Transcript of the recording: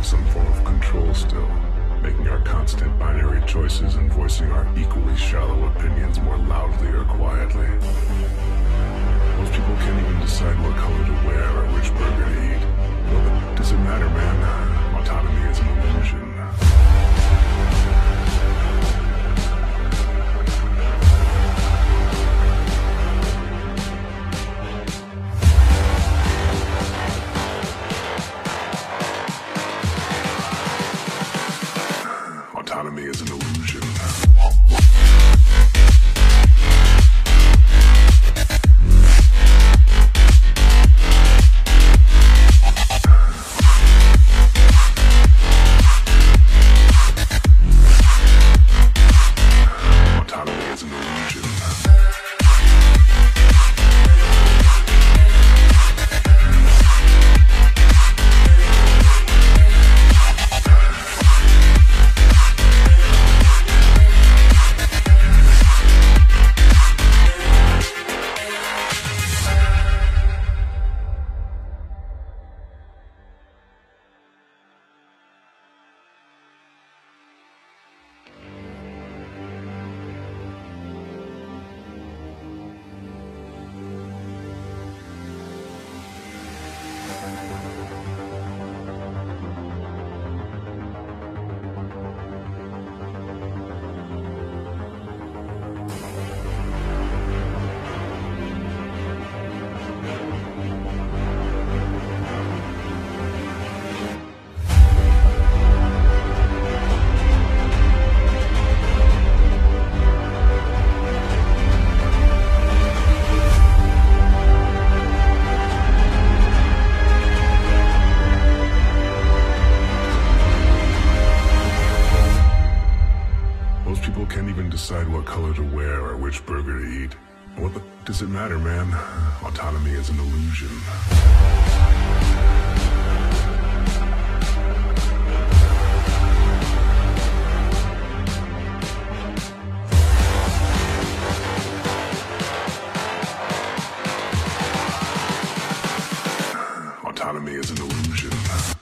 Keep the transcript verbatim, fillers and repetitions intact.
have some form of control still, making our constant binary choices and voicing our equally shallow opinions more loudly or quietly. Most people can't even decide what color to wear or which burger to eat. Well, but does it matter, man? Autonomy is an illusion. Autonomy is an illusion. Most people can't even decide what color to wear or which burger to eat. What the does it matter, man? Autonomy is an illusion. Autonomy is an illusion.